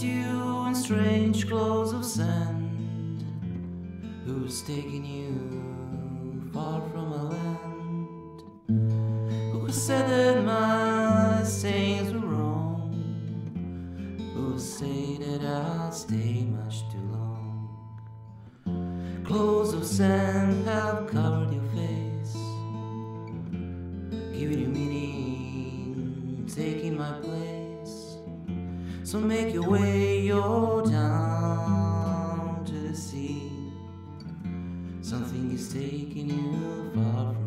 dressed you in strange clothes of sand, who's taking you far from a land, who said that my sayings were wrong, who say that I'll stay much too long. Clothes of sand have covered your face, giving you meaning, taking my place. So make your way, you're down to the sea. Something is taking you far from